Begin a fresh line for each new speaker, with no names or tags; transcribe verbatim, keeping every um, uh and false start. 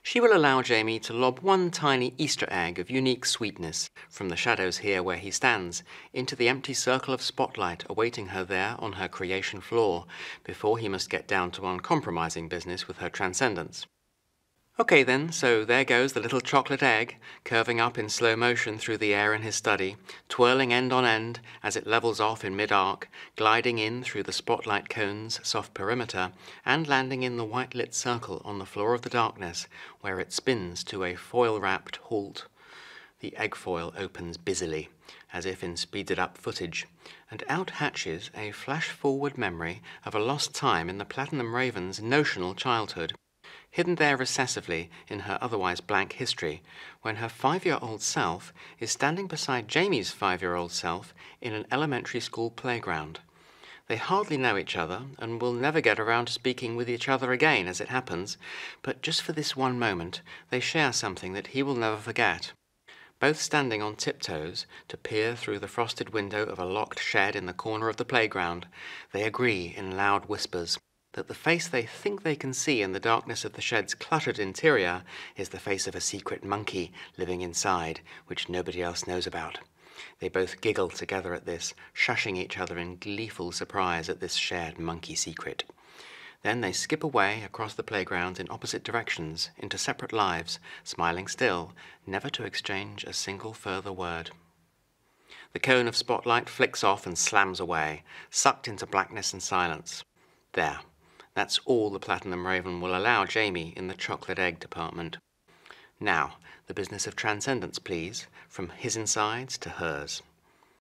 She will allow Jaymi to lob one tiny Easter egg of unique sweetness from the shadows here where he stands into the empty circle of spotlight awaiting her there on her creation floor before he must get down to uncompromising business with her transcendence. Okay then, so there goes the little chocolate egg, curving up in slow motion through the air in his study, twirling end on end as it levels off in mid-arc, gliding in through the spotlight cone's soft perimeter, and landing in the white-lit circle on the floor of the darkness, where it spins to a foil-wrapped halt. The egg foil opens busily, as if in speeded-up footage, and out hatches a flash-forward memory of a lost time in the Platinum Raven's notional childhood, hidden there recessively in her otherwise blank history, when her five-year-old self is standing beside Jaymi's five-year-old self in an elementary school playground. They hardly know each other, and will never get around to speaking with each other again as it happens, but just for this one moment they share something that he will never forget. Both standing on tiptoes to peer through the frosted window of a locked shed in the corner of the playground, they agree in loud whispers that the face they think they can see in the darkness of the shed's cluttered interior is the face of a secret monkey living inside, which nobody else knows about. They both giggle together at this, shushing each other in gleeful surprise at this shared monkey secret. Then they skip away across the playground in opposite directions, into separate lives, smiling still, never to exchange a single further word. The cone of spotlight flicks off and slams away, sucked into blackness and silence. There. That's all the Platinum Raven will allow Jaymi in the chocolate egg department. Now, the business of transcendence, please, from his insides to hers.